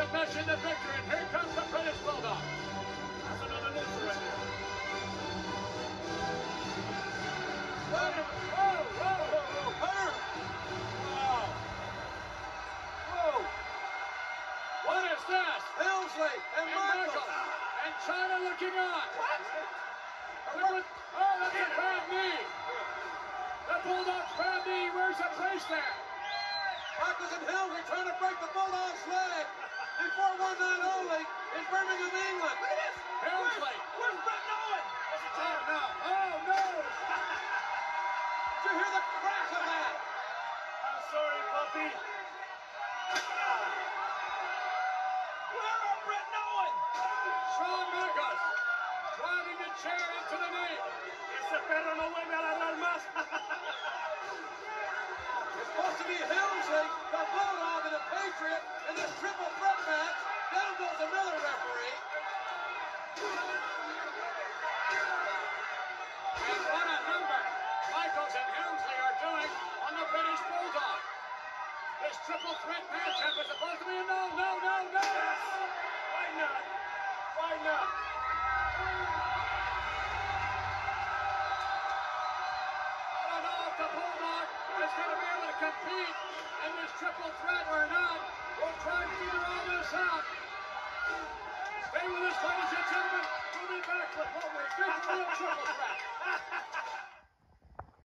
would mesh in the victory, and here comes the British Bulldog. That's another loser right there. Whoa, whoa, whoa, Hunter! Wow. Whoa. What is this? Helmsley and Michael. And Chyna looking on. What? Oh, that's a bad knee. The Bulldog's bad knee. Where's the place there? Michaels and Helmsley trying to break the Bulldog's leg before one night only in Birmingham, England. Look at this. Helmsley. Where's Brett Owen? There's a time now. Oh, no. Did you hear the crack of that? I'm sorry, puppy. Where are Brett Owen? Shawn Michaels driving the chair into the knee. Ese perro no vuelve a ladrar más. It's supposed to be Helmsley, the Bulldog, and the Patriot in this triple threat match. Down goes another referee. And what a number Michaels and Helmsley are doing on the British Bulldog. This triple threat matchup is supposed to be a no, no, no, no. Why not? Why not? I don't know if the Bulldog is going to be able to compete in this triple threat or not. We'll try to figure all this out. Stay with us, ladies and gentlemen. We'll be back with what we think will be a triple threat.